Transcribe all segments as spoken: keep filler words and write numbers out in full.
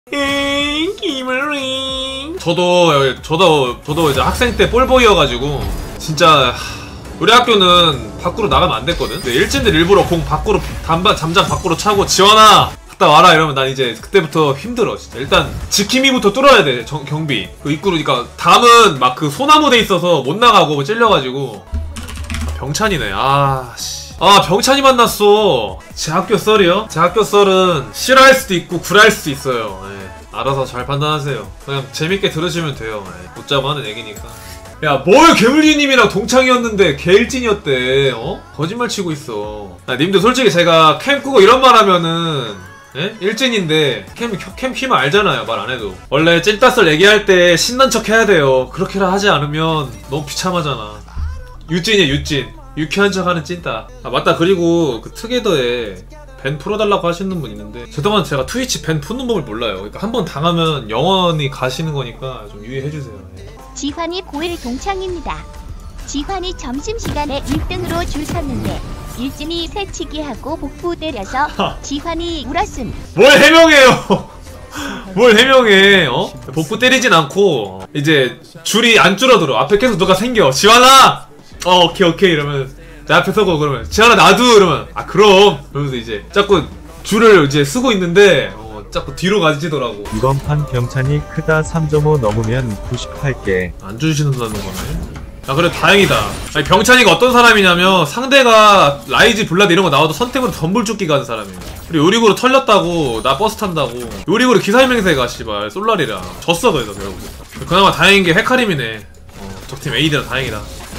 저도 저도 저도 이제 학생 때 볼보이여가지고 진짜 우리 학교는 밖으로 나가면 안 됐거든. 근데 일진들 일부러 공 밖으로 담반 잠장 밖으로 차고 지원아 갔다 와라 이러면 난 이제 그때부터 힘들어. 진짜 일단 지킴이부터 뚫어야 돼. 정, 경비 그 입구로. 그러니까 담은 막 그 소나무 돼 있어서 못 나가고 찔려가지고. 아, 병찬이네. 아씨. 아 병찬이 만났어. 제 학교 썰이요? 제 학교 썰은 싫어할 수도 있고 굴할 수도 있어요. 네. 알아서 잘 판단하세요. 그냥 재밌게 들으시면 돼요. 네. 웃자고 하는 얘기니까. 야 뭘 개물리님이랑 동창이었는데 개일진이었대. 어? 거짓말 치고 있어. 아, 님들 솔직히 제가 캠 끄고 이런 말 하면은 예? 일진인데 캠, 캠 키면 알잖아요. 말 안해도. 원래 찐따썰 얘기할 때 신난 척 해야 돼요. 그렇게라 하지 않으면 너무 비참하잖아. 유찐이야 유찐. 유쾌한 척 하는 찐따. 아 맞다. 그리고 그 투게더에 밴 풀어달라고 하시는 분 있는데 저동안 제가 트위치 밴 푸는 법을 몰라요. 그러니까 한번 당하면 영원히 가시는 거니까 좀 유의해주세요. 예. 지환이 고일 동창입니다. 지환이 점심시간에 일 등으로 줄 섰는데 일진이 새치기 하고 복부 때려서 지환이 울었음. 뭘 해명해요. 뭘 해명해. 어? 복부 때리진 않고 이제 줄이 안 줄어들어. 앞에 계속 누가 생겨. 지환아! 어 오케이 오케이 이러면 내 앞에 서고 그러면 지환아 나도 이러면 아 그럼 그러면서 이제 자꾸 줄을 이제 쓰고 있는데 어 자꾸 뒤로 가지더라고. 이번 판 병찬이 크다. 삼 점 오 넘으면 구십팔 개 안 주시는다는 거네. 아 그래 다행이다. 아니 병찬이가 어떤 사람이냐면 상대가 라이즈 블라드 이런 거 나와도 선택으로 덤불죽기 가는 사람이에요. 그리고 요리구로 털렸다고 나 버스 탄다고 요리구로 기사임맹세가 씨발 솔라리랑 졌어. 그래서 결국 그나마 다행인 게 헤카림이네. 어, 적팀 에이디라 다행이다.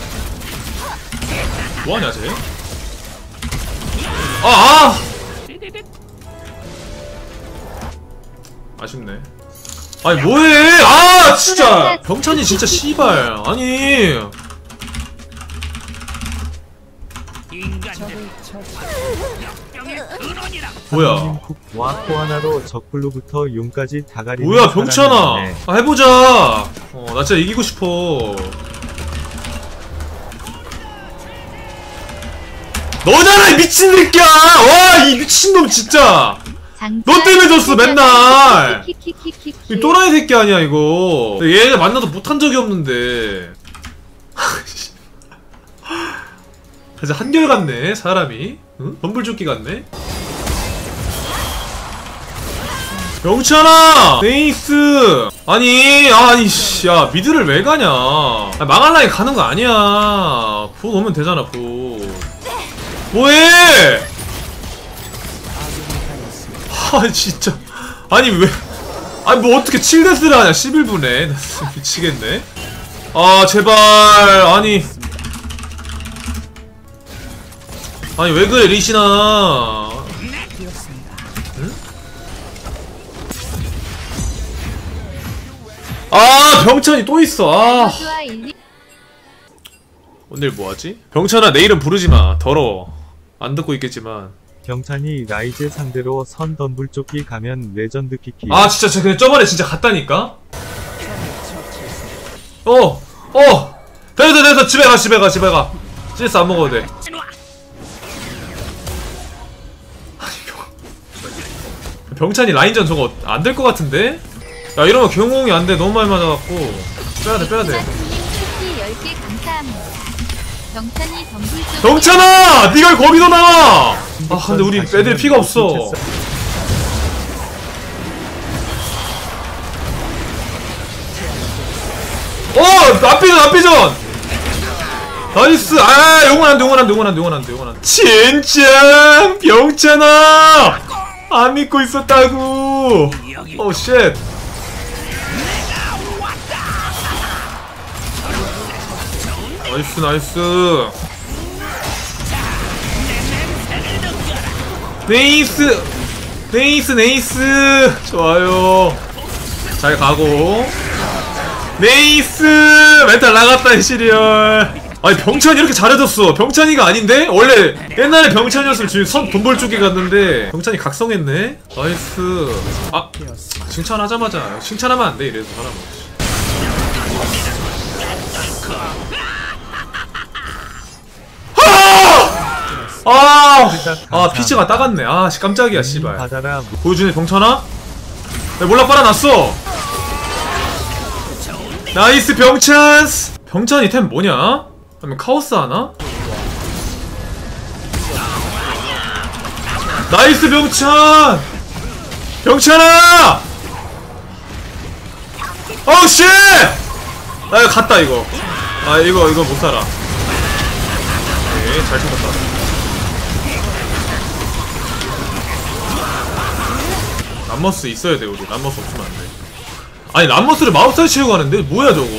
뭐하냐 쟤? 아! 아! 아쉽네. 아니 뭐해! 아 진짜! 병찬이 진짜 씨발. 아니 뭐야 와 코하나로 적블루부터 용까지 다 가리는 뭐야 병찬아. 아 해보자. 어 나 진짜 이기고 싶어. 너잖아 이 미친 새끼야! 와 이 미친놈 진짜! 너 때문에 졌어 맨날! 이 또라이 새끼 아니야 이거. 얘 만나도 못한 적이 없는데. 진짜 한결같네 사람이. 응? 덤불조끼 같네. 병찬아! 네이스! 아니 아니 씨 야 미드를 왜 가냐. 아, 망할 라인 가는 거 아니야. 보 오면 되잖아 보. 뭐해! 아 진짜 아니 왜 아니 뭐 어떻게 칠 데스를 하냐 십일 분에. 나 미치겠네. 아 제발. 아니 아니 왜 그래 리시나. 응? 아 병찬이 또 있어. 아 오늘 뭐하지? 병찬아 내일은 부르지마. 더러워. 안 듣고 있겠지만 병찬이 라이즈 상대로 선 덤불조끼 가면 레전드 키키. 아 진짜 저 그냥 저번에 진짜 갔다니까? 어! 어! 됐어 됐어 집에 가 집에 가 집에 가. 씨에스 안 먹어도 돼. 병찬이 라인전 저거 안 될 것 같은데? 야 이러면 경호응이 안 돼. 너무 많이 맞아갖고 빼야돼 빼야돼. 병찬아! 니가 왜 거기서 나와! 아 근데 우리 애들 피가 없어. 어! 앞비전 앞비전! 나이스! 아 용은 안돼 용은 안돼 용은 안돼 용은 안돼 용은 안돼. 진짜! 병찬아! 안 믿고 있었다고! 오 쉣! 나이스 나이스. 네이스 네이스 네이스 좋아요. 잘 가고. 네이스 멘탈 나갔다 이 시리얼. 아니 병찬이 이렇게 잘해줬어. 병찬이가 아닌데? 원래 옛날에 병찬이었으면 지금 선 돈벌 쪽에 갔는데 병찬이 각성했네. 나이스. 아 칭찬하자마자 칭찬하면 안돼 이래서 사람은. 아! 아 피치가 따갔네. 아 씨 깜짝이야 씨발. 보여주네 병찬아? 야, 몰라 빨아놨어. 나이스 병찬스. 병찬 이템 뭐냐? 아니면 카오스 하나? 나이스 병찬! 병찬아! 어우 쉣! 아 이거 갔다 이거. 아 이거 이거 못 살아. 오케이 잘 찾았다. 람머스 있어야 돼 우리. 람머스 없으면 안 돼. 아니 람머스를 마법사에 채우고 가는데 뭐야 저거.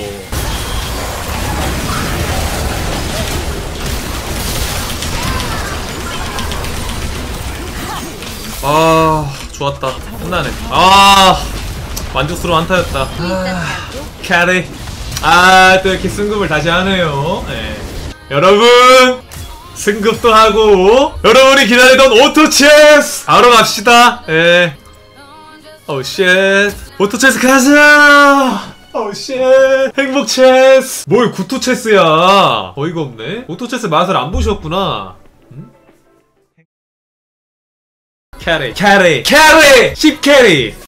아 좋았다. 끝나네. 아 만족스러운 한타였다. 아, 캐리. 아 또 이렇게 승급을 다시 하네요. 네. 여러분 승급도 하고 여러분이 기다리던 오토체스 바로 갑시다. 예. 오우 쉣. 오토체스 가자. 오우 쉣. 행복체스. 뭘 구토체스야. 어이가 없네. 오토체스 맛을 안 보셨구나. 캐리 캐리 캐리 십 캐리